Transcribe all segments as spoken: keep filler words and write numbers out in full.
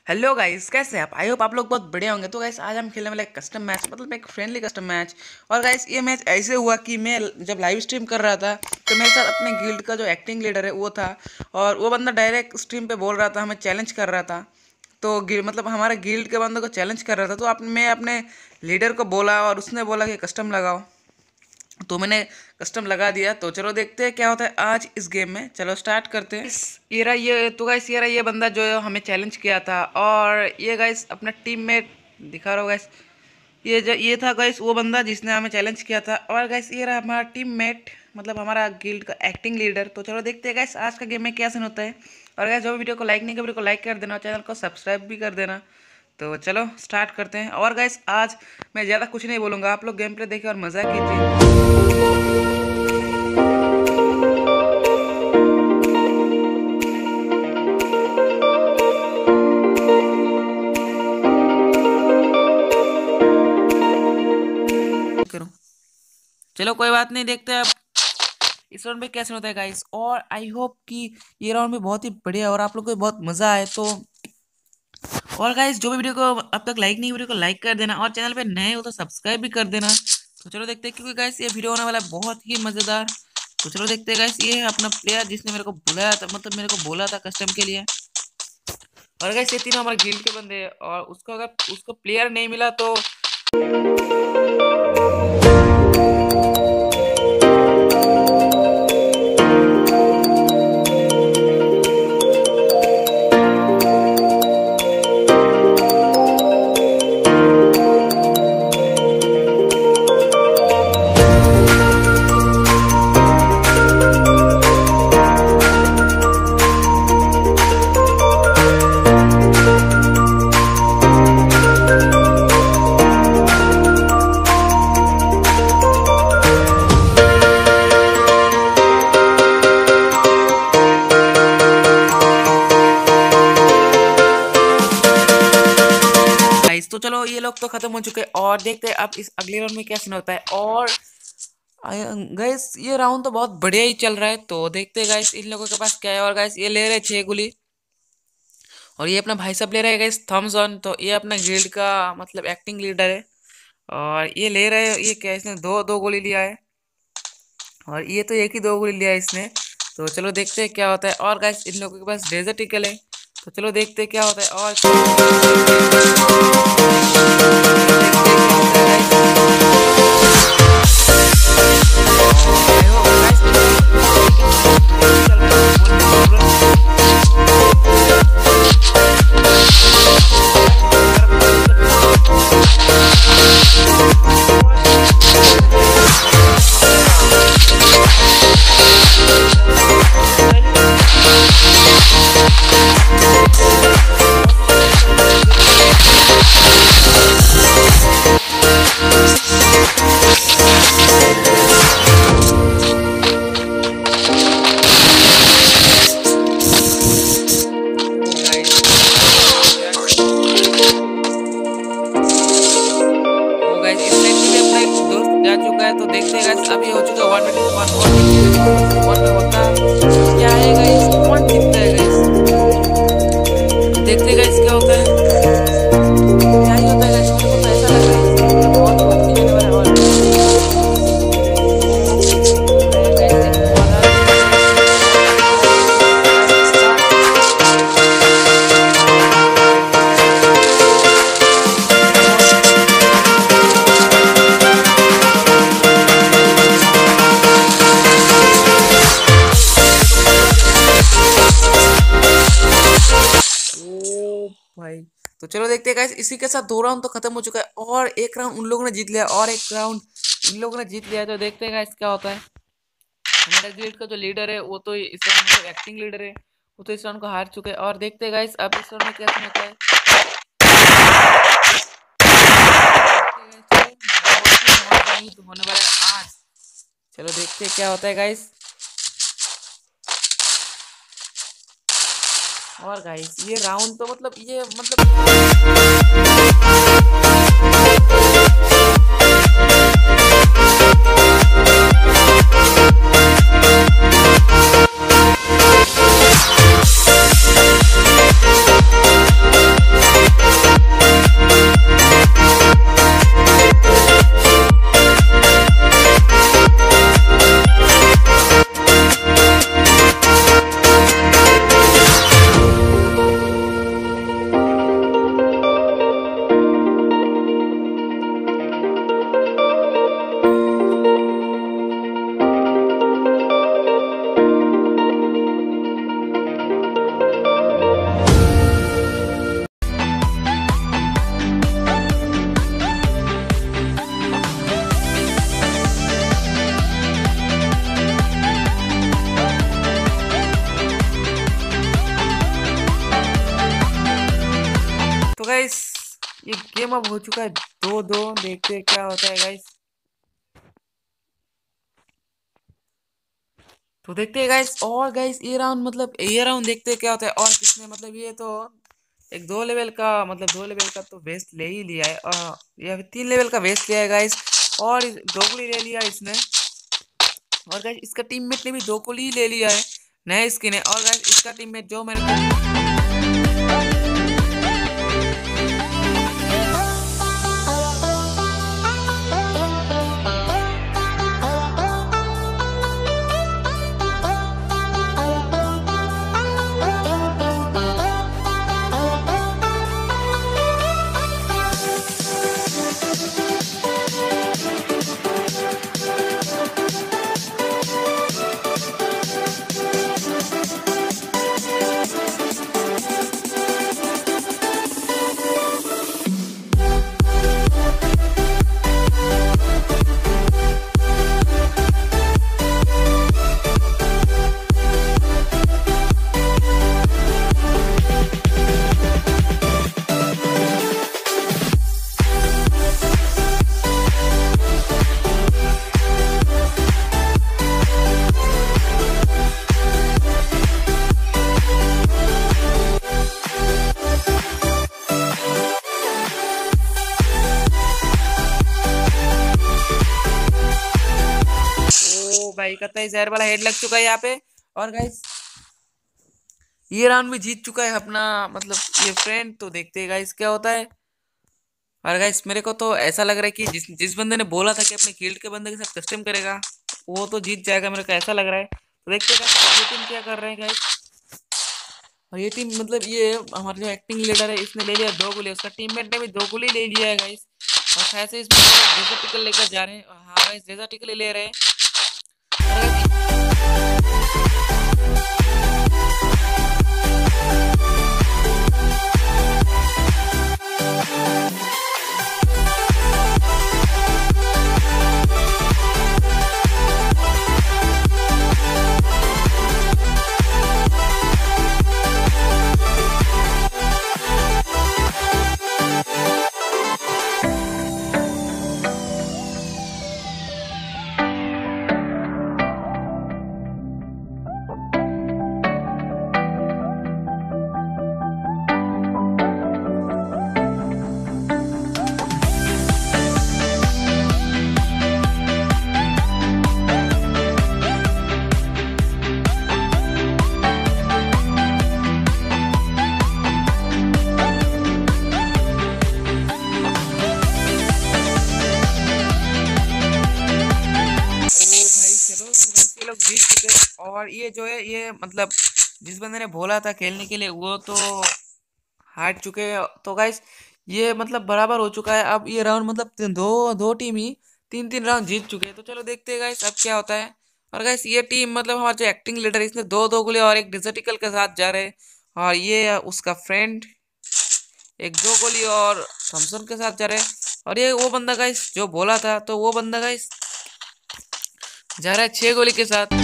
Hello guys, कैसे हैं आप? आई होप आप लोग बहुत बढ़िया होंगे। तो गाइस आज हम खेलने वाले एक कस्टम मैच, मतलब एक फ्रेंडली कस्टम मैच। और गाइस ये मैच ऐसे हुआ कि मैं जब लाइव स्ट्रीम कर रहा था तो मेरे साथ अपने गिल्ड का जो एक्टिंग लीडर है वो था। और वो बंदा डायरेक्ट स्ट्रीम पे बोल रहा था, हमें चैलेंज कर रहा था। तो गिल मतलब हमारे गिल्ड के बंदों को चैलेंज कर रहा था। तो आप मैं अपने लीडर को बोला और उसने बोला कि कस्टम लगाओ। तो मैंने कस्टम लगा दिया। तो चलो देखते हैं क्या होता है आज इस गेम में। चलो स्टार्ट करते हैं। इस ये रहा ये तो गाइस ये रहा ये बंदा जो हमें चैलेंज किया था। और ये गाइस अपना टीममेट दिखा रहा हो गाइस। ये ज- ये था गाइस वो बंदा जिसने हमें चैलेंज किया था। और गाइस ये रहा हमारा टीममेट, मतलब हमारा गिल्ड का एक्टिंग लीडर। तो चलो देखते हैं गाइस आज का गेम में क्या सीन होता है। और गाइस जो भी वीडियो को लाइक नहीं किया वीडियो को लाइक कर देना और चैनल को सब्सक्राइब भी कर देना। तो चलो स्टार्ट करते हैं। और गाइस आज मैं ज़्यादा कुछ नहीं बोलूँगा, आप लोग गेम प्ले देखिए और मज़ा कीजिए। करूं चलो कोई बात नहीं, देखते हैं अब इस राउंड में कैसे होता है गाइस। और आई होप कि ये राउंड में बहुत ही बढ़िया और आप लोग को बहुत मजा आए। तो और गाइस जो भी वीडियो को अब तक लाइक नहीं वीडियो को लाइक कर देना और चैनल पे नए हो तो सब्सक्राइब भी कर देना। तो चलो देखते हैं, क्योंकि गाइस ये वीडियो होने वाला है बहुत ही मजेदार। तो चलो देखते हैं गाइस, ये है अपना प्लेयर जिसने मेरे को बुलाया था, मतलब मेरे को बोला था कस्टम के लिए। और गाइस ये तीनों हमारे गिल्ड के बंदे हैं और उसको अगर उसको प्लेयर नहीं मिला तो गाइस। तो चलो ये लोग तो खत्म हो चुके हैं और देखते हैं अब इस अगले राउंड में क्या सीन होता है। और गाइस ये राउंड तो बहुत बढ़िया ही चल रहा है। तो देखते हैं गाइस इन लोगों के पास क्या है। और गाइस ये ले रहे हैं छह गोली और ये अपना भाई साहब ले रहे हैं गाइस थम्स ऑन। तो ये अपना गिल्ड का मतलब एक्टिंग लीडर है और ये ले रहे हैं, ये क्या इसने दो दो गोली लिया है और ये तो एक ही दो गोली लिया है इसने। तो चलो देखते हैं क्या होता है। और गाइस इन लोगों के पास डेजर्ट ईगल है। तो चलो देखते हैं क्या होता है। और चलो देखते हैं क्या होता है गाइस। तो देखते हैं गाइस अभी हो चुका वन मिनट वन और वन में होता क्या है गाइस, कौन जीतता है गाइस। देखते हैं गाइस क्या होता है, क्या ही होता है गाइस। मुझे तो ऐसा लग रहा है कि बहुत बहुत होने वाला है। और भाई तो चलो देखते हैं गाइस, इसी के साथ दो राउंड तो खत्म हो चुका है और एक राउंड उन लोगों ने जीत लिया और एक राउंड इन लोगों ने जीत लिया है। तो देखते हैं गाइस क्या होता है। हमारे गिल्ड का जो लीडर है वो तो इस राउंड मतलब एक्टिंग लीडर है, वो तो इस राउंड को हार चुके हैं। और देखते हैं गाइस अब इस राउंड में क्या होता है। होने वाला है आज, चलो देखते हैं क्या होता है गाइस। और गाइस ये राउंड तो मतलब ये मतलब गाइस ये गेम अब हो चुका है दो दो, देखते हैं क्या होता है गाइस। तो देखते हैं गाइस, और गाइस ये राउंड मतलब ये राउंड देखते हैं क्या होता है। और किसने मतलब ये तो एक दो लेवल का मतलब दो लेवल का तो वेस्ट ले ही लिया है, और या फिर तीन लेवल का वेस्ट लिया है गाइस, और दोगुली ले लिया इसने। और गाइस इसका टीममेट ने भी दोगुली ही ले लिया है, नया स्किन है। और गाइस इसका टीममेट जो मेरे को भाई कतई जहर वाला हेड लग चुका है यहाँ पे। और गाइस ये राउंड भी जीत चुका है अपना मतलब ये फ्रेंड। तो देखते हैं गाइस क्या होता है। और गाइस मेरे को तो ऐसा लग रहा है कि जिस जिस बंदे ने बोला था कि अपने गिल्ड के बंदे के साथ कस्टम करेगा वो तो जीत जाएगा, मेरे को ऐसा लग रहा है। तो देखते हैं गाइस ये टीम क्या कर रहे हैं गाइस। और ये टीम मतलब ये हमारा जो एक्टिंग लीडर है इसने ले लिया दो गोली, उसका टीममेट ने भी दो गोली ले लिया है गाइस। और शायद से इसमें डेजर्ट टिकल लेकर जा रहे हैं। हाँ गाइस डेजर्ट टिकल ले रहे हैं। लोग जीत चुके। और ये जो है ये मतलब जिस बंदे ने बोला था खेलने के लिए वो तो हार चुके हैं। तो गाइस ये मतलब बराबर हो चुका है। अब ये राउंड मतलब दो दो टीम ही तीन तीन राउंड जीत चुके हैं। तो चलो देखते हैं गाइस अब क्या होता है। और गाइस ये टीम मतलब हमारा जो एक्टिंग लीडर है इसने दो दो गोली और एक डिजर्टिकल के साथ जा रहे हैं। और ये उसका फ्रेंड एक दो गोली और थॉमसन के साथ जा रहे हैं। और ये वो बंदा गाइस जो बोला था तो वो बंदा गाइस जा रहा है छह गोली के साथ।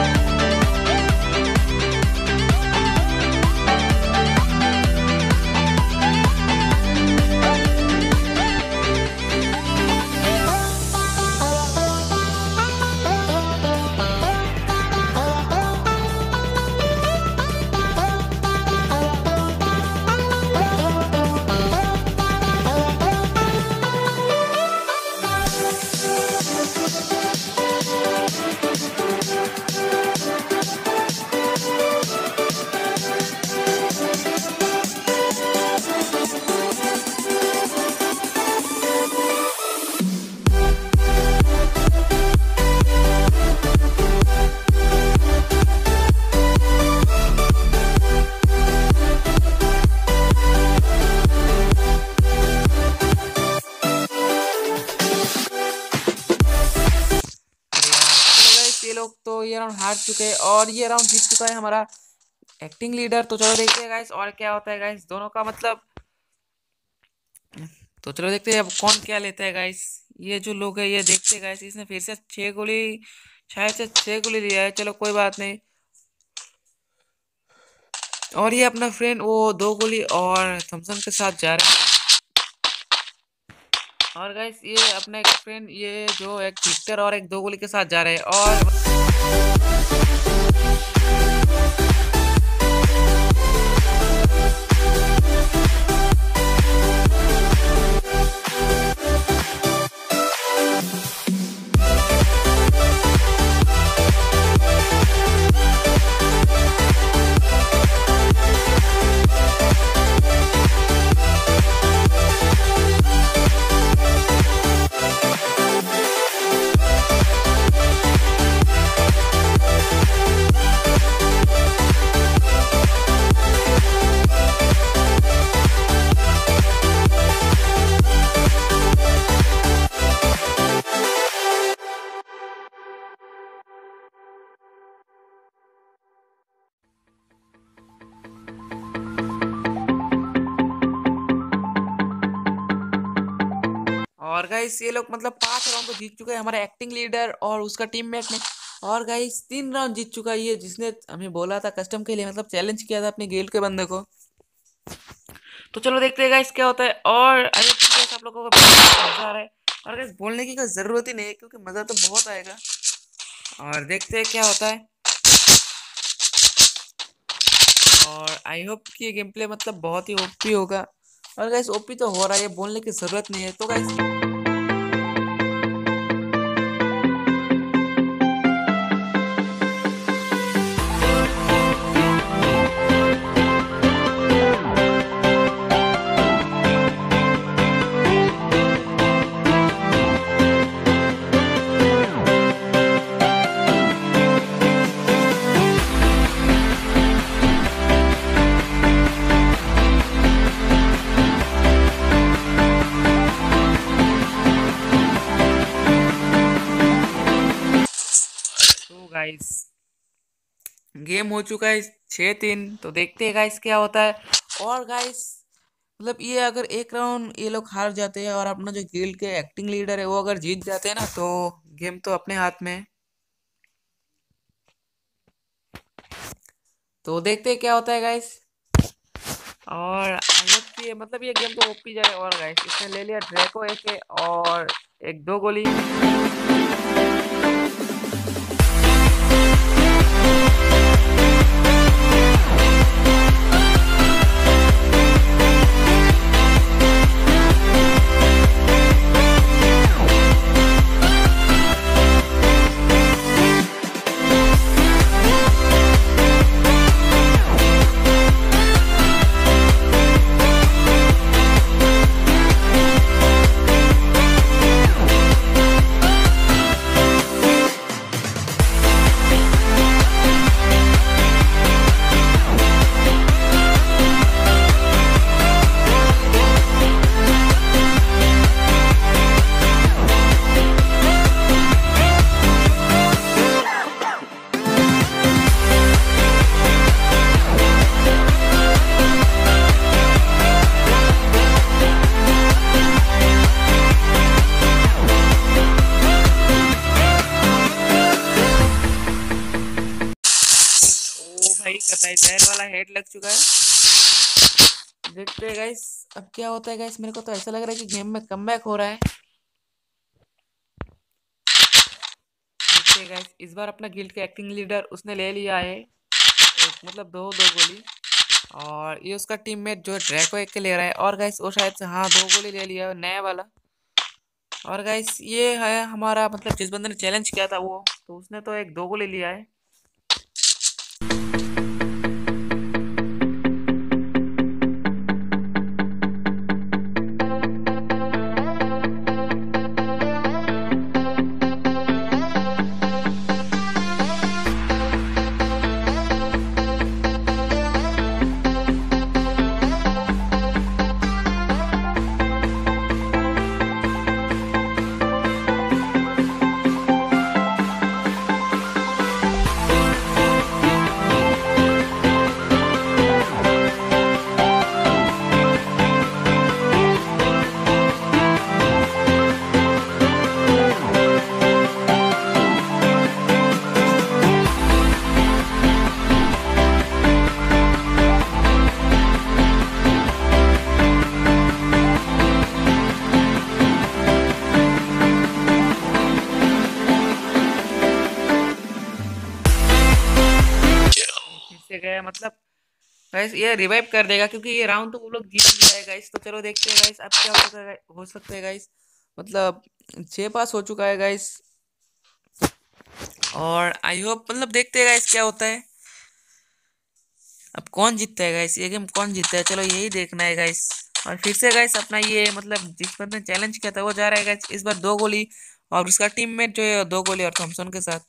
लोग तो ये राउंड हार चुके हैं और ये राउंड जीत चुका है हमारा एक्टिंग लीडर। तो चलो देखते हैं गाइस और क्या होता है गाइस दोनों का मतलब। तो चलो देखते हैं अब कौन क्या लेता है गाइस। ये जो लोग है ये देखते हैं गाइस, इसने फिर से छह गोली शायद से छह गोली लिया है। चलो कोई बात नहीं। और ये अपना फ्रेंड वो दो गोली और थॉमसन के साथ जा रहे हैं। और गाइस ये अपना एक फ्रेंड ये जो एक विक्टर और एक दो गोली के साथ जा रहे हैं। और और गाइस ये लोग मतलब पांच राउंड तो जीत चुके हैं हमारे एक्टिंग लीडर और उसका टीममेट ने। और गाइस तीन राउंड जीत चुका है ये, जिसने हमें बोला था कस्टम के लिए, मतलब चैलेंज किया था अपने गिल्ड के बंदे को। तो चलो देखते हैं गाइस क्या होता है। और आई होप गाइस आप लोगों को मजा आ रहा है। और गाइस बोलने की कोई जरूरत ही नहीं है क्योंकि मजा तो बहुत आएगा। और देखते हैं क्या होता है। और आई होप कि ये गेम प्ले मतलब बहुत ही ओपी होगा। और गाइस ओपी तो हो रहा है, बोलने की जरूरत नहीं है। तो गाइस गाइस गेम हो चुका है छः तीन। तो देखते हैं गाइस क्या होता है। और गाइस मतलब ये अगर एक राउंड ये लोग हार जाते हैं और अपना जो गिल्ड के एक्टिंग लीडर है वो अगर जीत जाते हैं ना, तो गेम तो अपने हाथ में है। तो देखते हैं क्या होता है गाइस। और आई होप कि मतलब ये गेम तो ओपी जाए। और गाइस इसने ले लिया ड्रैको एक और एक दो गोली। भाई कताई जहर वाला हेड लग चुका है। देखते हैं गाइस अब क्या होता है। गाइस मेरे को तो ऐसा लग रहा है कि गेम में कमबैक हो रहा है। देखते हैं गाइस इस बार अपना गिल्ड के एक्टिंग लीडर उसने ले लिया है एक मतलब दो दो गोली। और ये उसका टीममेट जो ड्रैको एक के ले रहा है। और गाइस वो शायद से हाँ दो गोली ले लिया नया वाला। और गाइस ये है हमारा मतलब जिस बंदे ने चैलेंज किया था वो, तो उसने तो एक दो गोली लिया है। मतलब गाइस ये रिवाइव कर देगा क्योंकि ये राउंड तो वो लोग जीत लिया है गाइस। तो चलो देखते हैं गाइस अब क्या हो सकता है हो सकता है गाइस। मतलब छह पास हो चुका है गाइस और आई होप मतलब देखते हैं गाइस क्या होता है। अब कौन जीतता है गाइस, ये गेम कौन जीतता है, चलो यही देखना है गाइस। और फिर से गाइस अपना ये मतलब जिस बंदे ने चैलेंज किया था वो जा रहा है गाइस इस बार दो गोली और उसका टीममेट जो है दो गोली और थॉमसन के साथ।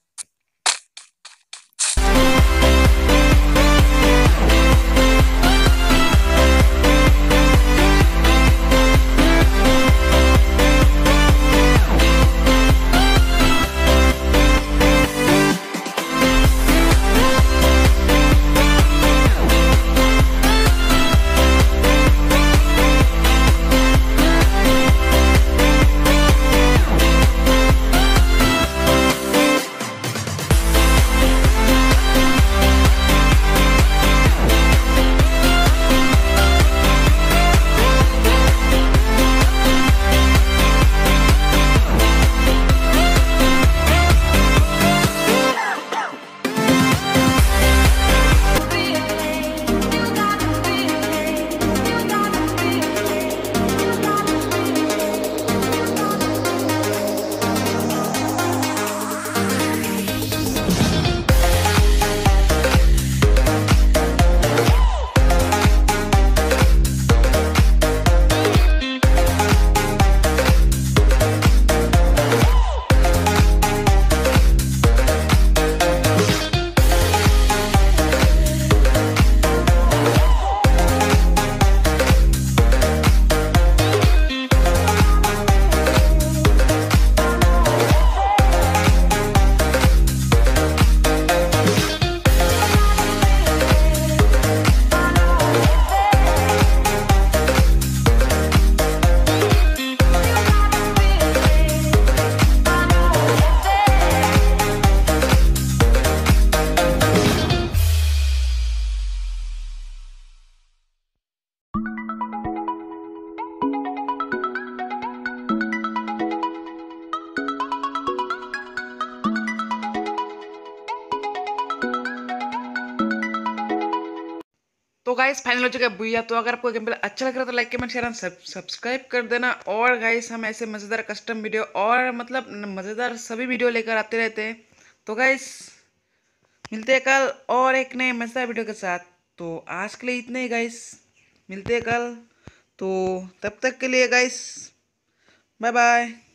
तो गाइस फाइनल हो चुका है भैया। तो अगर आपको गेम प्ले अच्छा लग रहा है तो like comment share and subscribe कर देना। और गाइस हम ऐसे मज़ेदार कस्टम वीडियो और मतलब मज़ेदार सभी वीडियो लेकर आते रहते हैं। तो गाइस मिलते हैं कल और एक नए मज़ेदार वीडियो के साथ। तो आज के लिए इतने ही गाइस, मिलते हैं कल। तो तब तक के लिए गाइस बाय बाय।